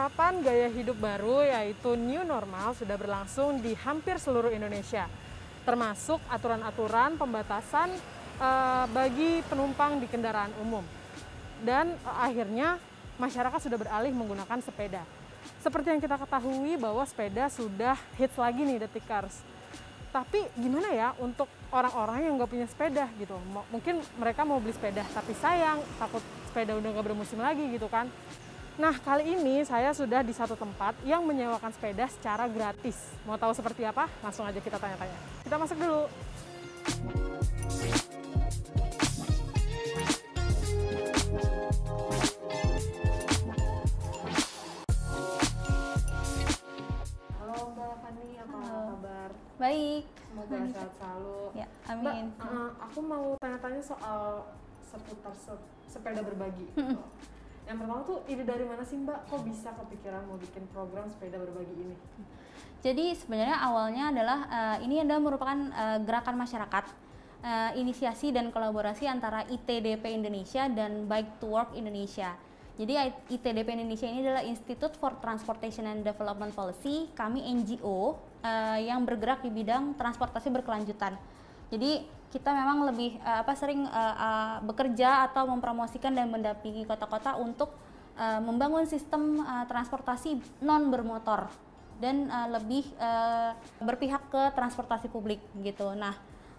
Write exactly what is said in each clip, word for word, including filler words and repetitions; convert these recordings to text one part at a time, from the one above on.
Penerapan gaya hidup baru yaitu new normal sudah berlangsung di hampir seluruh Indonesia, termasuk aturan-aturan pembatasan uh, bagi penumpang di kendaraan umum. Dan uh, akhirnya masyarakat sudah beralih menggunakan sepeda. Seperti yang kita ketahui bahwa sepeda sudah hits lagi nih Detikers. Tapi gimana ya untuk orang-orang yang nggak punya sepeda gitu? Mungkin mereka mau beli sepeda, tapi sayang takut sepeda udah nggak bermusim lagi gitu kan. Nah, kali ini saya sudah di satu tempat yang menyewakan sepeda secara gratis. Mau tahu seperti apa? Langsung aja kita tanya-tanya. Kita masuk dulu. Halo Mbak Fani, apa Halo. kabar? Baik. Semoga sehat selalu. Ya, amin. Mbak, uh, aku mau tanya-tanya soal seputar sepeda berbagi. Yang pertama tuh ide dari mana sih Mbak? Kok bisa kepikiran mau bikin program sepeda berbagi ini? Jadi sebenarnya awalnya adalah uh, ini adalah merupakan uh, gerakan masyarakat, uh, inisiasi dan kolaborasi antara I T D P Indonesia dan Bike to Work Indonesia. Jadi I T D P Indonesia ini adalah Institute for Transportation and Development Policy. Kami N G O uh, yang bergerak di bidang transportasi berkelanjutan. Jadi kita memang lebih uh, apa sering uh, uh, bekerja atau mempromosikan dan mendampingi kota-kota untuk uh, membangun sistem uh, transportasi non bermotor dan uh, lebih uh, berpihak ke transportasi publik gitu. Nah,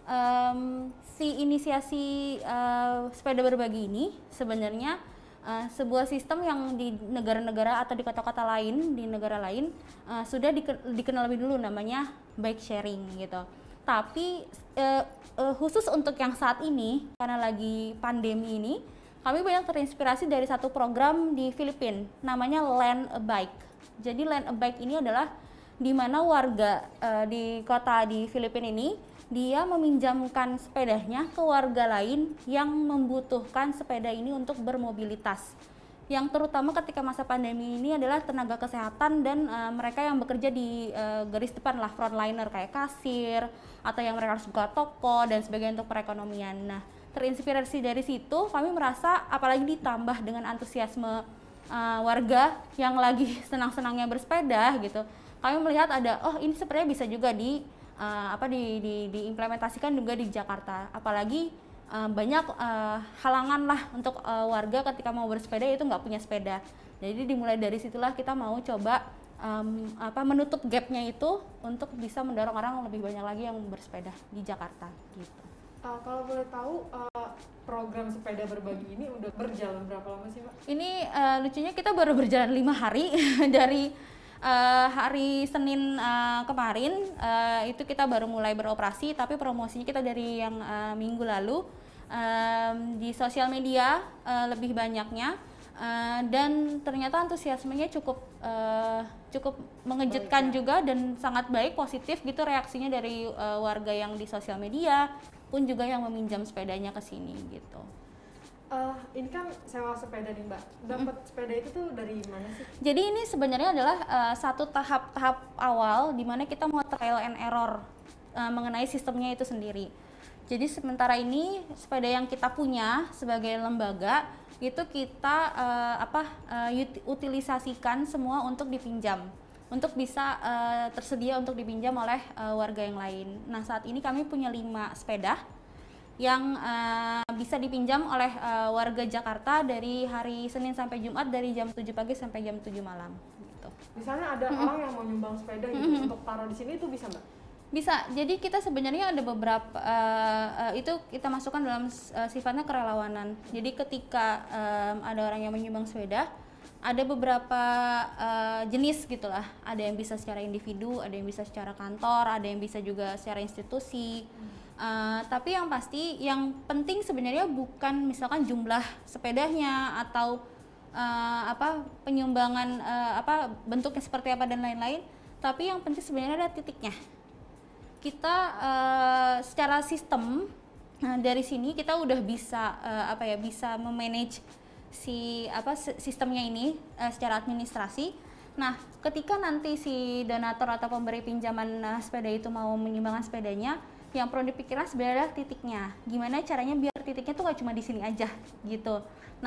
um, si inisiasi uh, sepeda berbagi ini sebenarnya uh, sebuah sistem yang di negara-negara atau di kota-kota lain, di negara lain uh, sudah dikenal lebih dulu, namanya bike sharing gitu. Tapi uh, uh, khusus untuk yang saat ini, karena lagi pandemi ini, kami banyak terinspirasi dari satu program di Filipina, namanya Lend a Bike. Jadi Lend a Bike ini adalah di mana warga uh, di kota di Filipina ini, dia meminjamkan sepedanya ke warga lain yang membutuhkan sepeda ini untuk bermobilitas. Yang terutama ketika masa pandemi ini adalah tenaga kesehatan dan uh, mereka yang bekerja di uh, garis depan lah, frontliner kayak kasir atau yang mereka harus buka toko dan sebagainya untuk perekonomian. Nah, terinspirasi dari situ kami merasa, apalagi ditambah dengan antusiasme uh, warga yang lagi senang-senangnya bersepeda gitu, kami melihat ada oh ini sebenarnya bisa juga di uh, apa di, di diimplementasikan juga di Jakarta, apalagi Uh, banyak uh, halangan lah untuk uh, warga ketika mau bersepeda itu nggak punya sepeda. Jadi dimulai dari situlah kita mau coba um, apa menutup gapnya itu untuk bisa mendorong orang lebih banyak lagi yang bersepeda di Jakarta gitu. Uh, kalau boleh tahu uh, program sepeda berbagi ini udah berjalan berapa lama sih Mbak? Ini uh, lucunya kita baru berjalan lima hari dari Uh, hari Senin uh, kemarin uh, itu kita baru mulai beroperasi, tapi promosinya kita dari yang uh, minggu lalu um, di sosial media uh, lebih banyaknya uh, dan ternyata antusiasmenya cukup uh, cukup mengejutkan baik, ya? Juga dan sangat baik, positif gitu reaksinya dari uh, warga yang di sosial media pun juga yang meminjam sepedanya ke sini gitu. Uh, ini kan sewa sepeda nih Mbak, dapat mm. sepeda itu tuh dari mana sih? Jadi ini sebenarnya adalah uh, satu tahap-tahap awal di mana kita mau trial and error uh, mengenai sistemnya itu sendiri. Jadi sementara ini sepeda yang kita punya sebagai lembaga itu kita uh, apa uh, utilisasikan semua untuk dipinjam, untuk bisa uh, tersedia untuk dipinjam oleh uh, warga yang lain. Nah saat ini kami punya lima sepeda yang uh, bisa dipinjam oleh uh, warga Jakarta dari hari Senin sampai Jumat dari jam tujuh pagi sampai jam tujuh malam gitu. Misalnya ada mm-hmm. orang yang mau nyumbang sepeda gitu mm-hmm. untuk taruh di sini itu bisa Mbak? Bisa. Jadi kita sebenarnya ada beberapa uh, uh, itu kita masukkan dalam uh, sifatnya kerelawanan. Jadi ketika um, ada orang yang menyumbang sepeda, ada beberapa uh, jenis gitulah. Ada yang bisa secara individu, ada yang bisa secara kantor, ada yang bisa juga secara institusi. Hmm. Uh, tapi yang pasti, yang penting sebenarnya bukan misalkan jumlah sepedanya atau uh, apa penyumbangan uh, apa bentuknya seperti apa dan lain-lain. Tapi yang penting sebenarnya ada titiknya. Kita uh, secara sistem uh, dari sini kita udah bisa uh, apa ya bisa memanage si apa sistemnya ini uh, secara administrasi. Nah, ketika nanti si donatur atau pemberi pinjaman uh, sepeda itu mau menyumbangkan sepedanya, yang perlu dipikirkan sebenarnya adalah titiknya. Gimana caranya biar titiknya tuh gak cuma di sini aja gitu. Nah,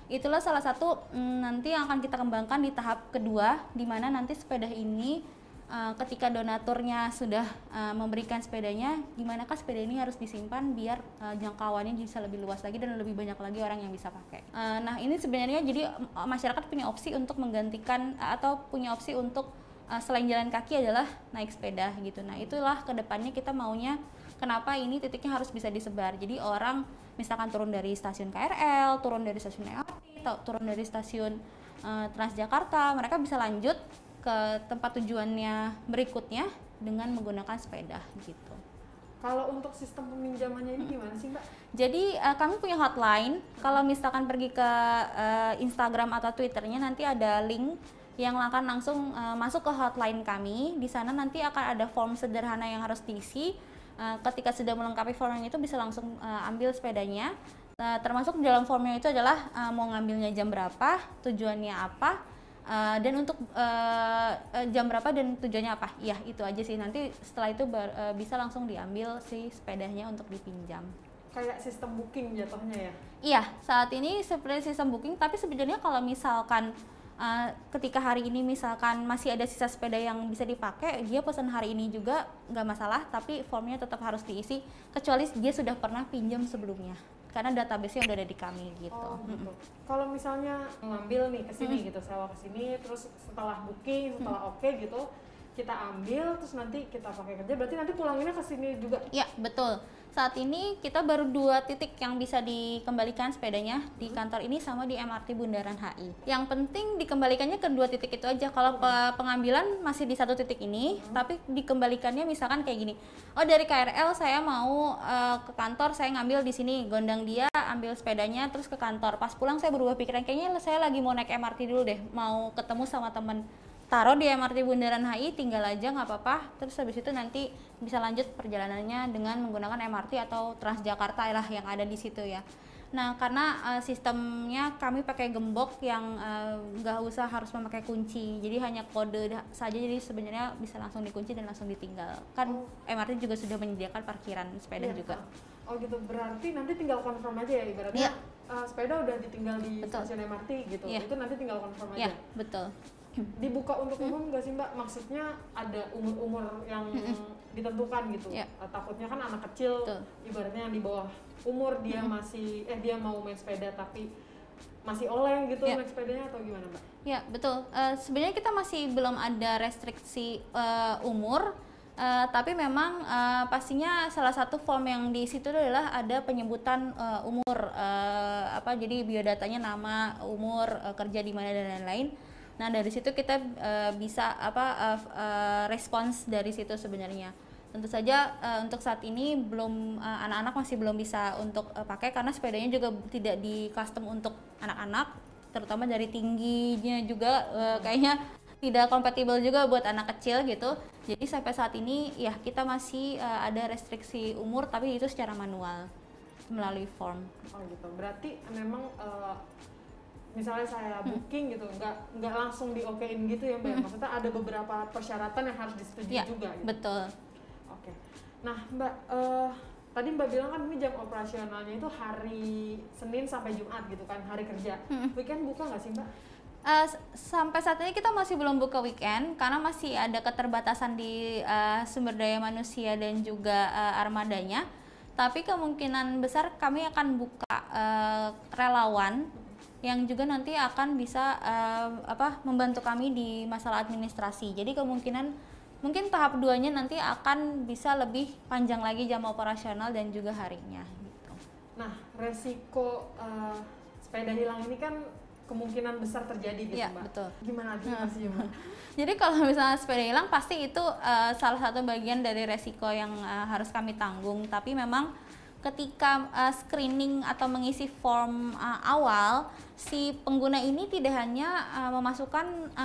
Itulah salah satu mm, nanti yang akan kita kembangkan di tahap kedua, di mana nanti sepeda ini uh, ketika donaturnya sudah uh, memberikan sepedanya, gimanakah sepeda ini harus disimpan biar uh, jangkauannya bisa lebih luas lagi dan lebih banyak lagi orang yang bisa pakai. Uh, nah ini sebenarnya jadi uh, masyarakat punya opsi untuk menggantikan uh, atau punya opsi untuk uh, selain jalan kaki adalah naik sepeda gitu. Nah itulah kedepannya kita maunya kenapa ini titiknya harus bisa disebar. Jadi orang misalkan turun dari stasiun K R L, turun dari stasiun M R T, turun dari stasiun uh, Transjakarta, mereka bisa lanjut ke tempat tujuannya berikutnya dengan menggunakan sepeda gitu. Kalau untuk sistem peminjamannya ini gimana sih Mbak? Jadi uh, kami punya hotline. Kalau misalkan pergi ke uh, Instagram atau Twitternya nanti ada link yang akan langsung uh, masuk ke hotline kami. Di sana nanti akan ada form sederhana yang harus diisi. Uh, ketika sudah melengkapi formnya itu bisa langsung uh, ambil sepedanya. Uh, termasuk dalam formnya itu adalah uh, mau ngambilnya jam berapa, tujuannya apa, uh, dan untuk uh, uh, jam berapa dan tujuannya apa. Ya itu aja sih. Nanti setelah itu bar, uh, bisa langsung diambil si sepedanya untuk dipinjam. Kayak sistem booking jatuhnya ya? Iya, saat ini seperti sistem booking. Tapi sebenarnya kalau misalkan Uh, ketika hari ini misalkan masih ada sisa sepeda yang bisa dipakai, dia pesan hari ini juga nggak masalah, tapi formnya tetap harus diisi kecuali dia sudah pernah pinjam sebelumnya karena database-nya udah ada di kami gitu. Oh, gitu. Mm-hmm. Kalau misalnya ngambil nih ke sini mm-hmm. gitu, sewa ke sini, terus setelah booking, setelah mm-hmm. oke okay, gitu, kita ambil terus nanti kita pakai kerja, berarti nanti pulanginnya ke sini juga? Iya, betul. Saat ini kita baru dua titik yang bisa dikembalikan sepedanya di kantor ini sama di M R T Bundaran H I. Yang penting dikembalikannya ke dua titik itu aja. Kalau pengambilan masih di satu titik ini, hmm. tapi dikembalikannya misalkan kayak gini. Oh dari K R L saya mau uh, ke kantor, saya ngambil di sini, gondang dia, ambil sepedanya, terus ke kantor. Pas pulang saya berubah pikiran, kayaknya saya lagi mau naik M R T dulu deh, mau ketemu sama temen. Taruh di M R T Bundaran H I, tinggal aja nggak apa-apa. Terus habis itu nanti bisa lanjut perjalanannya dengan menggunakan M R T atau Transjakarta lah yang ada di situ ya. Nah karena uh, sistemnya kami pakai gembok yang nggak uh, usah harus memakai kunci, jadi hanya kode saja. Jadi sebenarnya bisa langsung dikunci dan langsung ditinggal. Kan oh. M R T juga sudah menyediakan parkiran sepeda iya, juga. Oh gitu, berarti nanti tinggal confirm aja ya ibaratnya. Iya. Uh, sepeda udah ditinggal di betul. Stasiun M R T gitu. Iya. Itu nanti tinggal confirm aja. Iya, betul. Dibuka untuk umum nggak sih Mbak? Maksudnya ada umur-umur yang mm-hmm. ditentukan gitu. Yeah. Takutnya kan anak kecil, betul. Ibaratnya yang di bawah umur dia mm-hmm. masih eh dia mau main sepeda tapi masih oleng gitu yeah. main sepedanya atau gimana Mbak? Ya yeah, betul. Uh, sebenarnya kita masih belum ada restriksi uh, umur. Uh, tapi memang uh, pastinya salah satu form yang di situ adalah ada penyebutan uh, umur uh, apa jadi biodatanya nama, umur, uh, kerja di mana dan lain-lain. Nah dari situ kita uh, bisa apa uh, uh, respons dari situ sebenarnya. Tentu saja uh, untuk saat ini belum uh, anak-anak masih belum bisa untuk uh, pakai karena sepedanya juga tidak di custom untuk anak-anak, terutama dari tingginya juga uh, kayaknya tidak kompatibel juga buat anak kecil gitu. Jadi sampai saat ini ya kita masih uh, ada restriksi umur tapi itu secara manual melalui form. Oh gitu. Berarti memang uh, misalnya saya booking hmm. gitu, nggak nggak langsung di okein gitu ya Mbak. Hmm. Maksudnya ada beberapa persyaratan yang harus disetujui ya, juga. Gitu. Betul. Oke. Nah Mbak, uh, tadi Mbak bilang kan ini jam operasionalnya itu hari Senin sampai Jumat gitu kan, hari kerja. Hmm. Weekend buka nggak sih Mbak? Uh, sampai saat ini kita masih belum buka weekend karena masih ada keterbatasan di uh, sumber daya manusia dan juga uh, armadanya. Tapi kemungkinan besar kami akan buka uh, relawan yang juga nanti akan bisa uh, apa membantu kami di masalah administrasi. Jadi kemungkinan mungkin tahap duanya nanti akan bisa lebih panjang lagi jam operasional dan juga harinya gitu. Nah, resiko uh, sepeda hilang ini kan kemungkinan besar terjadi gitu ya, Mbak. Betul. Gimana sih Mbak? Jadi kalau misalnya sepeda hilang pasti itu uh, salah satu bagian dari resiko yang uh, harus kami tanggung. Tapi memang ketika uh, screening atau mengisi form uh, awal, si pengguna ini tidak hanya uh, memasukkan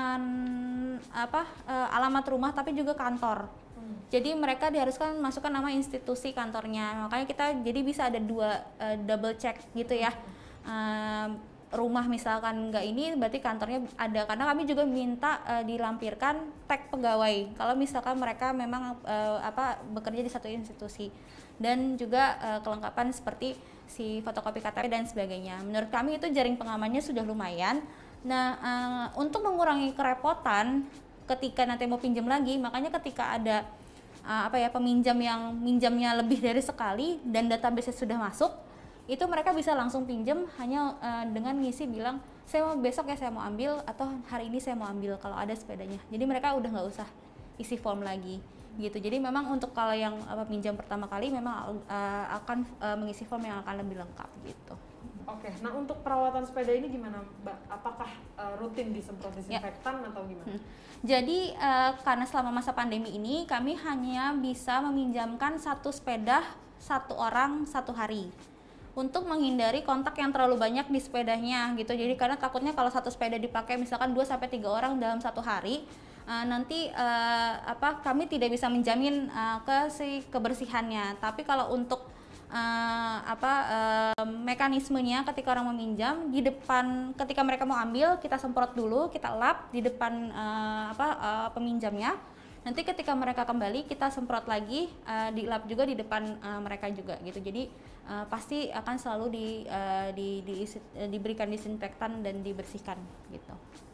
um, apa uh, alamat rumah tapi juga kantor. Hmm. Jadi mereka diharuskan masukkan nama institusi kantornya. Makanya kita jadi bisa ada dua uh, double check gitu ya. Um, rumah misalkan nggak ini berarti kantornya ada, karena kami juga minta uh, dilampirkan tag pegawai kalau misalkan mereka memang uh, apa bekerja di satu institusi, dan juga uh, kelengkapan seperti si fotokopi K T P dan sebagainya. Menurut kami itu jaring pengamannya sudah lumayan. Nah, uh, untuk mengurangi kerepotan ketika nanti mau pinjam lagi, makanya ketika ada uh, apa ya peminjam yang minjamnya lebih dari sekali dan database sudah masuk, itu mereka bisa langsung pinjam hanya uh, dengan ngisi bilang saya mau besok ya saya mau ambil, atau hari ini saya mau ambil kalau ada sepedanya. Jadi mereka udah nggak usah isi form lagi gitu. Jadi memang untuk kalau yang apa pinjam pertama kali memang uh, akan uh, mengisi form yang akan lebih lengkap gitu. Oke, nah untuk perawatan sepeda ini gimana Mbak? Apakah uh, rutin disemprot disinfektan ya. atau gimana? Hmm. Jadi uh, karena selama masa pandemi ini kami hanya bisa meminjamkan satu sepeda satu orang satu hari untuk menghindari kontak yang terlalu banyak di sepedanya gitu. Jadi karena takutnya kalau satu sepeda dipakai misalkan dua sampai tiga orang dalam satu hari, Uh, nanti uh, apa kami tidak bisa menjamin uh, ke si kebersihannya. Tapi kalau untuk uh, apa uh, mekanismenya ketika orang meminjam, di depan ketika mereka mau ambil kita semprot dulu, kita lap di depan uh, apa uh, peminjamnya. Nanti ketika mereka kembali kita semprot lagi, uh, di lap juga di depan uh, mereka juga gitu. Jadi uh, pasti akan selalu di, uh, di, di, di diberikan disinfektan dan dibersihkan gitu.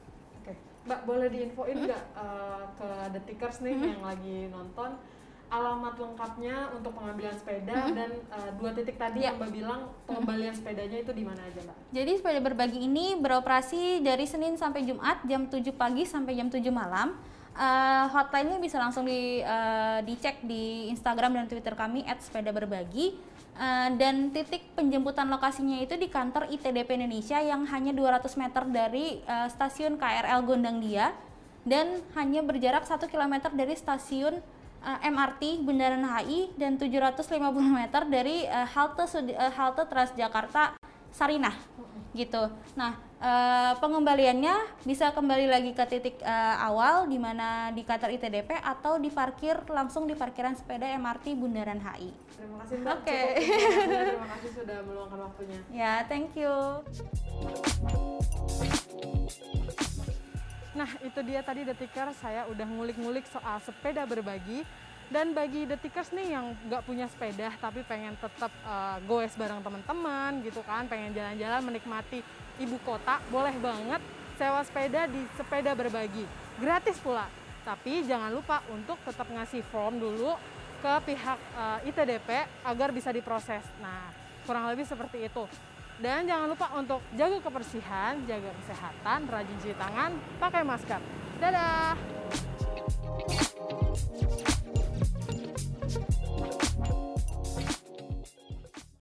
Mbak, boleh diinfoin nggak hmm? uh, ke Detikers nih hmm? yang lagi nonton alamat lengkapnya untuk pengambilan sepeda hmm? dan uh, dua titik tadi ya. yang Mbak bilang pengembalian hmm? sepedanya itu di mana aja Mbak? Jadi sepeda berbagi ini beroperasi dari Senin sampai Jumat jam tujuh pagi sampai jam tujuh malam. Uh, hotline-nya bisa langsung di, uh, dicek di Instagram dan Twitter kami et sepeda berbagi. Uh, dan titik penjemputan lokasinya itu di kantor I T D P Indonesia yang hanya dua ratus meter dari uh, stasiun K R L Gondangdia dan hanya berjarak satu kilometer dari stasiun uh, M R T Bundaran H I dan tujuh ratus lima puluh meter dari uh, halte uh, halte Transjakarta Sarinah gitu. Nah, uh, pengembaliannya bisa kembali lagi ke titik uh, awal di mana di kantor I T D P atau diparkir langsung di parkiran sepeda M R T Bundaran H I. Terima kasih Mbak. Oke. Okay. Terima kasih sudah meluangkan waktunya. Ya, thank you. Nah, itu dia tadi Detikers, saya udah ngulik-ngulik soal sepeda berbagi. Dan bagi Detikers nih yang nggak punya sepeda tapi pengen tetap uh, goes bareng teman-teman gitu kan, pengen jalan-jalan menikmati ibu kota, boleh banget sewa sepeda di Sepeda Berbagi. Gratis pula. Tapi jangan lupa untuk tetap ngasih form dulu ke pihak uh, I T D P agar bisa diproses. Nah, kurang lebih seperti itu. Dan jangan lupa untuk jaga kebersihan, jaga kesehatan, rajin cuci tangan, pakai masker. Dadah!